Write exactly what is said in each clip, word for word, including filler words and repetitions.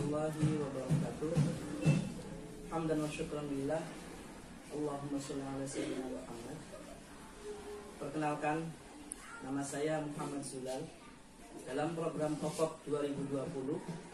warahmatullahi wabarakatuh. Hamdan wa syukran lillah. Allahumma sholli ala sayyidina Muhammad. Perkenalkan, nama saya Muhammad Zulal. Dalam program Pokok dua ribu dua puluh,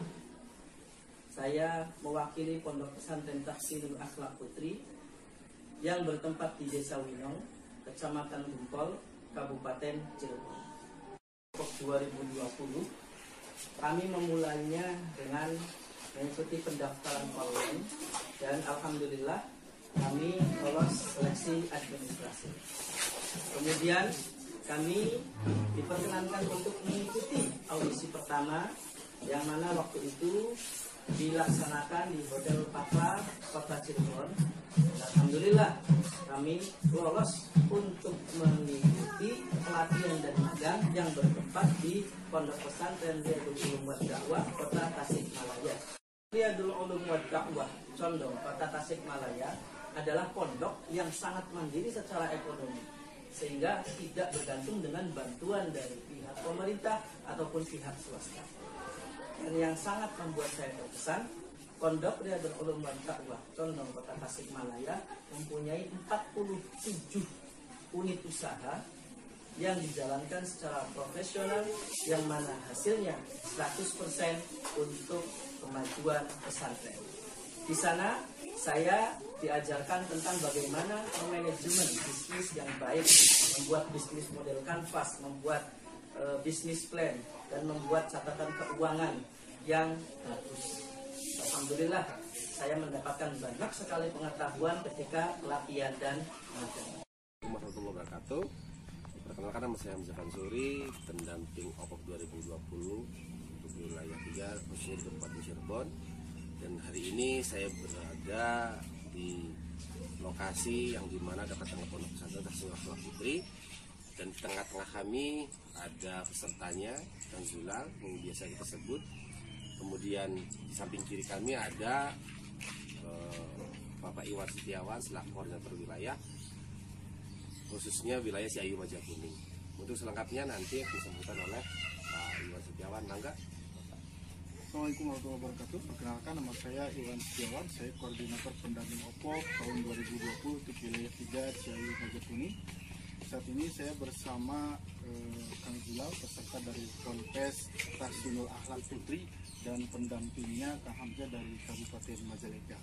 saya mewakili Pondok Pesantren Tahsinul Akhlak Putri yang bertempat di Desa Winong, Kecamatan Gempol, Kabupaten Cirebon. Pokok dua ribu dua puluh, kami memulainya dengan mengikuti pendaftaran online dan alhamdulillah kami lolos seleksi administrasi. Kemudian kami diperkenankan untuk mengikuti audisi pertama yang mana waktu itu dilaksanakan di Hotel Patra, Kota Cirebon. Alhamdulillah kami lolos untuk mengikuti pelatihan dan magang yang bertempat di Pondok Pesantren Riyadul Ulum wad Dakwah, Kota Tasikmalaya. Riyadul Ulum wad Dakwah, Condong, Kota Tasikmalaya adalah pondok yang sangat mandiri secara ekonomi, sehingga tidak bergantung dengan bantuan dari pihak pemerintah ataupun pihak swasta. Dan yang sangat membuat saya terkesan, Pondok Riyadul Ulum wad Dakwah, Condong, Kota Tasikmalaya mempunyai empat puluh tujuh unit usaha yang dijalankan secara profesional, yang mana hasilnya seratus persen untuk kemajuan pesantren. Di sana saya diajarkan tentang bagaimana manajemen bisnis yang baik, membuat bisnis model kanvas, membuat e, bisnis plan, dan membuat catatan keuangan yang bagus. Alhamdulillah saya mendapatkan banyak sekali pengetahuan ketika pelatihan dan magang. Assalamualaikum warahmatullahi wabarakatuh. Perkenalkan, nama saya Hamzah Fansuri, pendamping O P O P dua ribu dua puluh untuk wilayah tiga, khususnya di Kabupaten Cirebon. Dan hari ini saya berada di lokasi yang dimana dekat dengan Pondok Pesantren Tahsinul Akhlak Putri, dan di tengah-tengah kami ada pesertanya dan Zulal yang biasa kita sebut. Kemudian di samping kiri kami ada eh, Bapak Iwan Setiawan selaku koordinator wilayah, khususnya wilayah Siayu Majakuning. Untuk selengkapnya nanti disebutkan oleh Pak Iwan Setiawan. Mangga. Assalamualaikum warahmatullahi wabarakatuh. Perkenalkan, nama saya Iwan Setiawan. Saya koordinator pendamping O P O P tahun dua ribu dua puluh untuk wilayah tiga Siayu Majakuning. Saat ini saya bersama eh, Kang Zulal, peserta dari Kontes Tahsinul Akhlak Putri, dan pendampingnya Kang Hamzah dari Kabupaten Majalengka.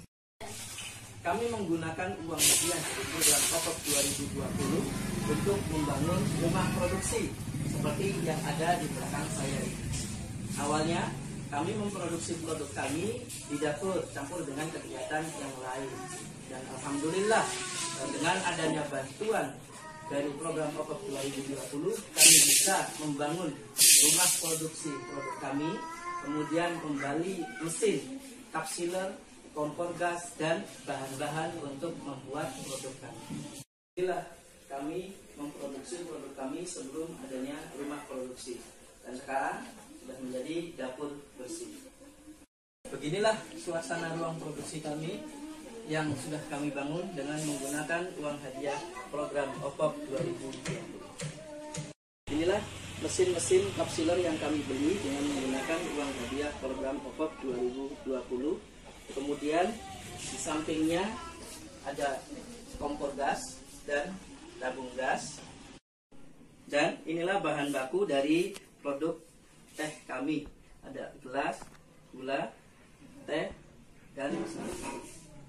Kami menggunakan uang hadiah program Pokok dua ribu dua puluh untuk membangun rumah produksi seperti yang ada di belakang saya ini. Awalnya kami memproduksi produk kami di dapur campur dengan kegiatan yang lain, dan alhamdulillah dengan adanya bantuan dari program Pokok dua ribu dua puluh kami bisa membangun rumah produksi produk kami, kemudian kembali mesin, kapsiler, kompor gas, dan bahan-bahan untuk membuat produk kami. Inilah kami memproduksi produk kami sebelum adanya rumah produksi, dan sekarang sudah menjadi dapur bersih. Beginilah suasana ruang produksi kami yang sudah kami bangun dengan menggunakan uang hadiah program O P O P dua ribu dua puluh. Inilah mesin-mesin kapsiler yang kami beli dengan menggunakan uang hadiah program O P O P dua ribu dua puluh. Kemudian di sampingnya ada kompor gas dan tabung gas. Dan inilah bahan baku dari produk teh kami. Ada gelas, gula, teh, dan saus.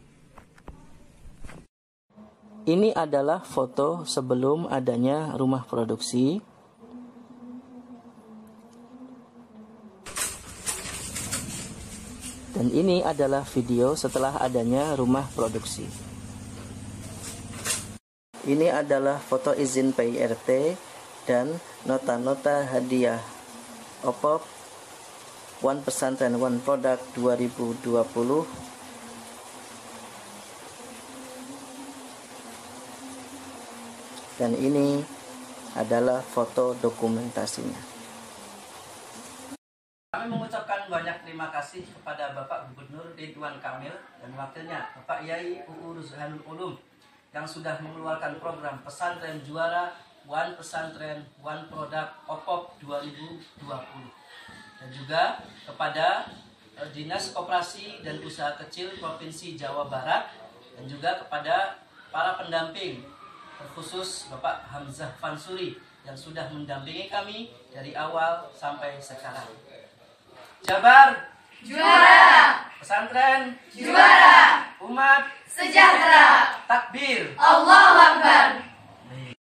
Ini adalah foto sebelum adanya rumah produksi. Dan ini adalah video setelah adanya rumah produksi. Ini adalah foto izin P I R T dan nota-nota hadiah O P O P One Pesantren One Product dua ribu dua puluh. Dan ini adalah foto dokumentasinya. Kami mengucapkan banyak terima kasih kepada Bapak Gubernur Ridwan Kamil dan wakilnya Bapak Yai U U Ruzhanul Ulum yang sudah mengeluarkan program pesantren juara One Pesantren One Product O P O P dua ribu dua puluh. Dan juga kepada P Dinas Koperasi dan Usaha Kecil Provinsi Jawa Barat, dan juga kepada para pendamping, terkhusus Bapak Hamzah Fansuri yang sudah mendampingi kami dari awal sampai sekarang. Jabar juara, pesantren juara, umat sejahtera, takbir, Allahu Akbar.